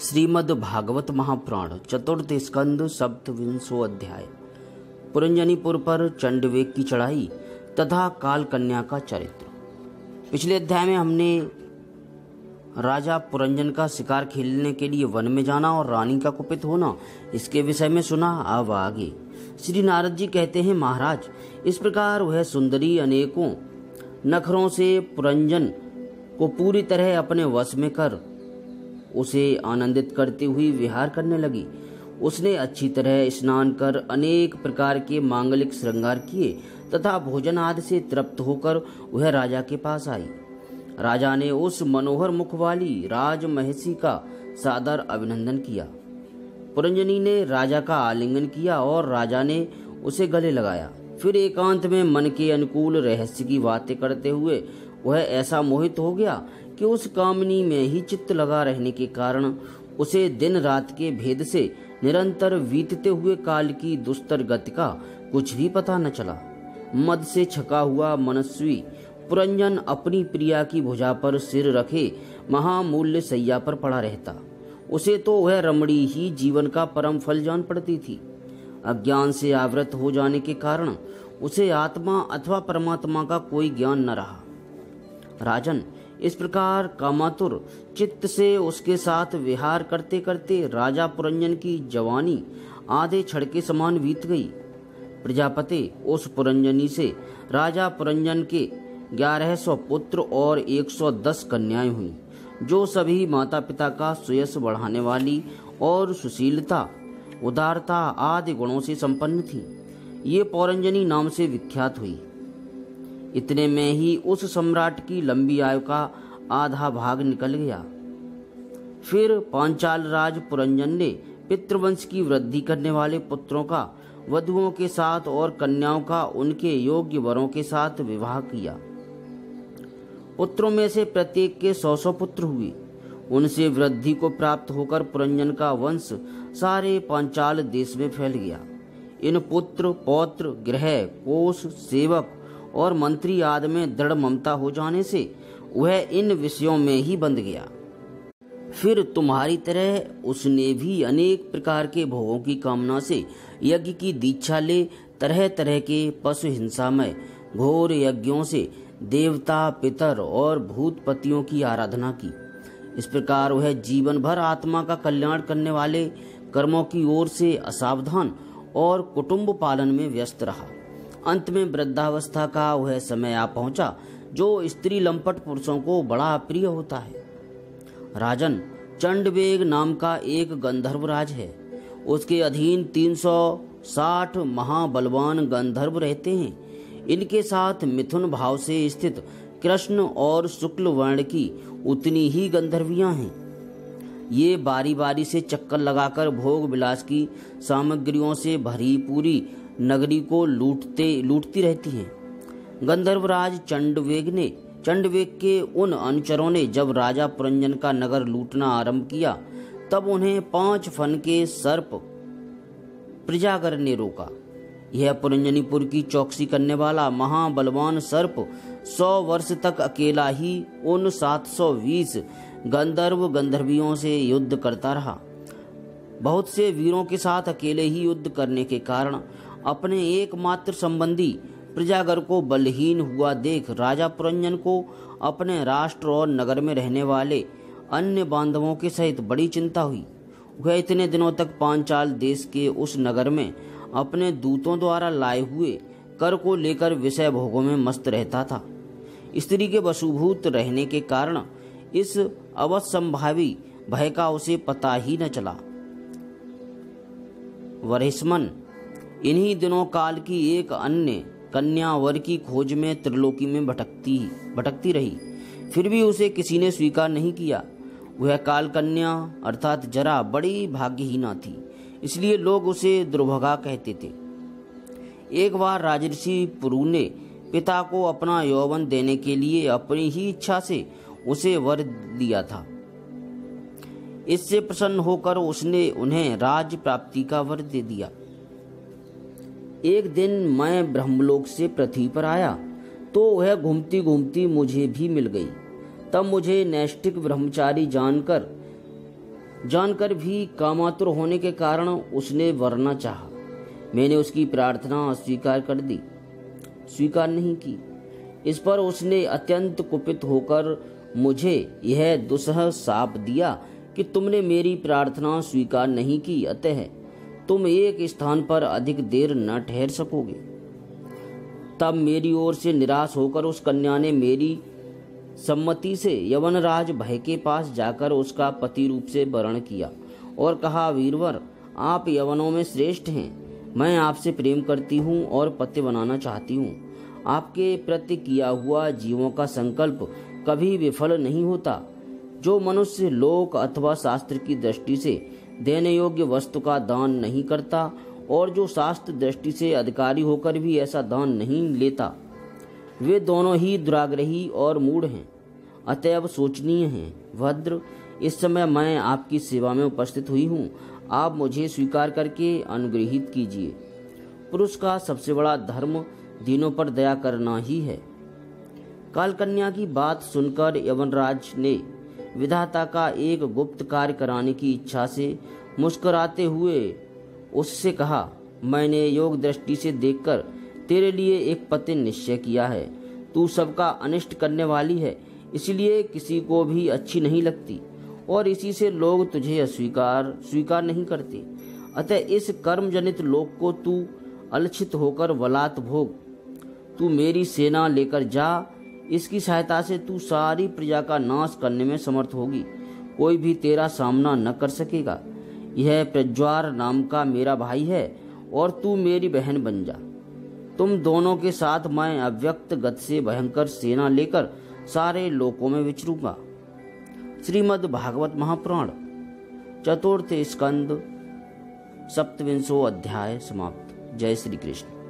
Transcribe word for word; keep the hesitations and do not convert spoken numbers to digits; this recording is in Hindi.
श्रीमद् भागवत महापुराण चतुर्थ स्कंद सप्तविंशो अध्याय। पुरंजनीपुर पर चंडवेग की चढ़ाई तथा काल कन्या का चरित्र। पिछले अध्याय में हमने राजा पुरंजन का शिकार खेलने के लिए वन में जाना और रानी का कुपित होना इसके विषय में सुना। अब आगे श्री नारद जी कहते हैं, महाराज, इस प्रकार वह सुंदरी अनेकों नखरों से पुरंजन को पूरी तरह अपने वश में कर उसे आनंदित करती हुई विहार करने लगी। उसने अच्छी तरह स्नान कर अनेक प्रकार के मांगलिक श्रृंगार किए तथा भोजन आदि से तृप्त होकर वह राजा के पास आई। राजा ने उस मनोहर मुख वाली राज महिषी का सादर अभिनंदन किया। पुरंजनी ने राजा का आलिंगन किया और राजा ने उसे गले लगाया। फिर एकांत में मन के अनुकूल रहस्य की बातें करते हुए वह ऐसा मोहित हो गया कि उस कामिनी में ही चित्त लगा रहने के कारण उसे दिन रात के भेद से निरंतर बीतते हुए काल की दुस्तर गति का कुछ भी पता न चला। मद से छका हुआ मनस्वी पुरंजन अपनी प्रिया की भुजा पर सिर रखे महामूल्य सैया पर पड़ा रहता। उसे तो वह रमणी ही जीवन का परम फल जान पड़ती थी। अज्ञान से आवृत हो जाने के कारण उसे आत्मा अथवा परमात्मा का कोई ज्ञान न रहा। राजन, इस प्रकार कामातुर चित्त से उसके साथ विहार करते करते राजा पुरंजन की जवानी आधे छड़ के समान बीत गई। प्रजापति उस पुरंजनी से राजा पुरंजन के ग्यारह सौ पुत्र और एक सौ दस कन्याएं हुई, जो सभी माता पिता का सुयश बढ़ाने वाली और सुशीलता उदारता आदि गुणों से संपन्न थी। ये पुरंजनी नाम से विख्यात हुई। इतने में ही उस सम्राट की लंबी आयु का आधा भाग निकल गया। फिर पांचाल राज पुरंजन ने पितृवंश की वृद्धि करने वाले पुत्रों का वधुओं के साथ और कन्याओं का उनके योग्य वरों के साथ विवाह किया। पुत्रों में से प्रत्येक के सौ सौ पुत्र हुए। उनसे वृद्धि को प्राप्त होकर पुरंजन का वंश सारे पांचाल देश में फैल गया। इन पुत्र पौत्र गृह कोष सेवक और मंत्री आदि में दृढ़ ममता हो जाने से वह इन विषयों में ही बंध गया। फिर तुम्हारी तरह उसने भी अनेक प्रकार के भोगों की कामना से यज्ञ की दीक्षा ले तरह तरह के पशु हिंसामय घोर यज्ञों से देवता पितर और भूतपतियों की आराधना की। इस प्रकार वह जीवन भर आत्मा का कल्याण करने वाले कर्मों की ओर से असावधान और कुटुंब पालन में व्यस्त रहा। अंत में वृद्धावस्था का वह समय आ पहुंचा जो स्त्री लंपट पुरुषों को बड़ा प्रिय होता है। राजन, चंडवेग नाम का एक गंधर्व राज है। उसके अधीन तीन सौ साठ महाबलवान गंधर्व रहते हैं। इनके साथ मिथुन भाव से स्थित कृष्ण और शुक्ल वर्ण की उतनी ही गंधर्वियां हैं। ये बारी बारी से चक्कर लगाकर भोग विलास की सामग्रियों से भरी पूरी नगरी को लूटते लूटती रहती हैं। गंधर्वराज चंडवेग ने चंडवेग के उन अनुचरों ने जब राजा पुरंजन का नगर लूटना आरंभ किया तब उन्हें पांच फन के सर्प प्रजागर ने रोका। यह पुरंजनीपुर की चौकसी करने वाला महाबलवान सर्प सौ वर्ष तक अकेला ही उन सात सौ बीस गंधर्व गंधर्वियों से युद्ध करता रहा। बहुत से वीरों के साथ अकेले ही युद्ध करने के कारण अपने एकमात्र संबंधी प्रजागर को बलहीन हुआ देख राजा पुरंजन को अपने राष्ट्र और नगर में रहने वाले अन्य बांधवों के सहित बड़ी चिंता हुई। वह इतने दिनों तक पांचाल देश के उस नगर में अपने दूतों द्वारा लाए हुए कर को लेकर विषय भोगों में मस्त रहता था। स्त्री के वशुभूत रहने के कारण इस अवसंभावी भय का उसे पता ही न चला। वरिष्मन इन्हीं दिनों काल की एक अन्य कन्या वर की खोज में त्रिलोकी में भटकती भटकती रही, फिर भी उसे किसी ने स्वीकार नहीं किया। वह काल कन्या अर्थात जरा बड़ी भाग्यहीना थी, इसलिए लोग उसे दुर्भगा कहते थे। एक बार राजर्षि पुरु ने पिता को अपना यौवन देने के लिए अपनी ही इच्छा से उसे वर दिया था। इससे प्रसन्न होकर उसने उन्हें राज्य प्राप्ति का वर दे दिया। एक दिन मैं ब्रह्मलोक से पृथ्वी पर आया तो वह घूमती घूमती मुझे भी मिल गई। तब मुझे नैष्ठिक ब्रह्मचारी जानकर जानकर भी कामातुर होने के कारण उसने वरना चाहा। मैंने उसकी प्रार्थना अस्वीकार कर दी, स्वीकार नहीं की। इस पर उसने अत्यंत कुपित होकर मुझे यह दुस्सह शाप दिया कि तुमने मेरी प्रार्थना स्वीकार नहीं की, अतः तुम एक स्थान पर अधिक देर न ठहर सकोगे। तब मेरी ओर से निराश होकर उस कन्या ने मेरी सम्मति से यवनराज भय के पास जाकर उसका पति रूप से वरण किया और कहा, वीरवर, आप यवनों में श्रेष्ठ हैं। मैं आपसे प्रेम करती हूँ और पति बनाना चाहती हूँ। आपके प्रति किया हुआ जीवों का संकल्प कभी विफल नहीं होता। जो मनुष्य लोक अथवा शास्त्र की दृष्टि से देने योग्य वस्तु का दान नहीं करता और जो शास्त्र दृष्टि से अधिकारी होकर भी ऐसा दान नहीं लेता, वे दोनों ही दुराग्रही और मूढ़ हैं, अतएव शोचनीय हैं। भद्र, इस समय मैं आपकी सेवा में उपस्थित हुई हूँ, आप मुझे स्वीकार करके अनुग्रहित कीजिए। पुरुष का सबसे बड़ा धर्म दीनों पर दया करना ही है। कालकन्या की बात सुनकर यवनराज ने विधाता का एक गुप्त कार्य कराने की इच्छा से मुस्कुराते हुए उससे कहा, मैंने योग दृष्टि से देखकर तेरे लिए एक पति निश्चय किया है। तू सबका अनिष्ट करने वाली है, इसलिए किसी को भी अच्छी नहीं लगती और इसी से लोग तुझे अस्वीकार स्वीकार नहीं करते। अतः इस कर्म जनित लोक को तू अलक्षित होकर बलात् भोग। तू मेरी सेना लेकर जा, इसकी सहायता से तू सारी प्रजा का नाश करने में समर्थ होगी, कोई भी तेरा सामना न कर सकेगा। यह प्रज्वार नाम का मेरा भाई है और तू मेरी बहन बन जा। तुम दोनों के साथ मैं अव्यक्त गति से भयंकर सेना लेकर सारे लोकों में विचरूंगा। श्रीमद् भागवत महापुराण चतुर्थ स्कंद सप्तविंशो अध्याय समाप्त। जय श्री कृष्ण।